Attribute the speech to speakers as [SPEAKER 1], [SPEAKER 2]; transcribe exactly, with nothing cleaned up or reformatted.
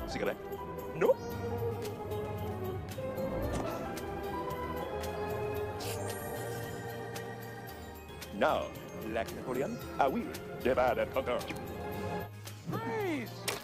[SPEAKER 1] Cigarette? No. Now, like Napoleon, I will divide and conquer.
[SPEAKER 2] Freeze!